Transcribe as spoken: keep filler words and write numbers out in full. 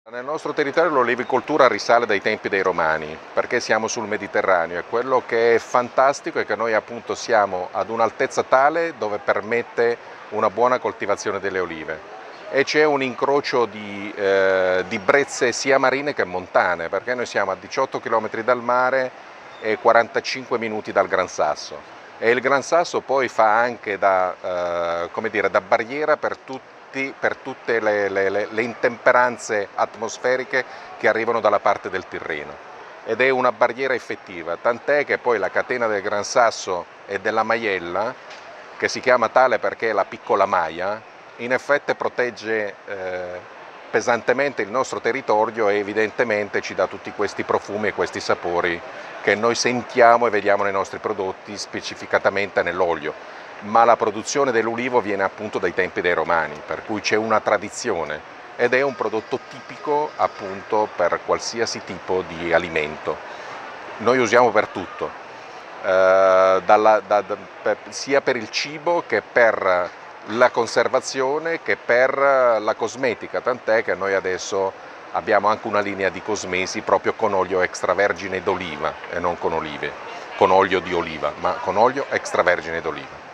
Nel nostro territorio l'olivicoltura risale dai tempi dei Romani, perché siamo sul Mediterraneo e quello che è fantastico è che noi appunto siamo ad un'altezza tale dove permette una buona coltivazione delle olive e c'è un incrocio di, eh, di brezze sia marine che montane, perché noi siamo a diciotto chilometri dal mare e quarantacinque minuti dal Gran Sasso e il Gran Sasso poi fa anche da, eh, come dire, da barriera per tutti per tutte le, le, le intemperanze atmosferiche che arrivano dalla parte del Tirreno ed è una barriera effettiva, tant'è che poi la catena del Gran Sasso e della Maiella, che si chiama tale perché è la piccola Maia, in effetti protegge eh, pesantemente il nostro territorio e evidentemente ci dà tutti questi profumi e questi sapori che noi sentiamo e vediamo nei nostri prodotti, specificatamente nell'olio. Ma la produzione dell'ulivo viene appunto dai tempi dei Romani, per cui c'è una tradizione ed è un prodotto tipico appunto per qualsiasi tipo di alimento. Noi usiamo per tutto, eh, dalla, da, da, per, sia per il cibo che per la conservazione che per la cosmetica, tant'è che noi adesso abbiamo anche una linea di cosmesi proprio con olio extravergine d'oliva e non con olive, con olio di oliva, ma con olio extravergine d'oliva.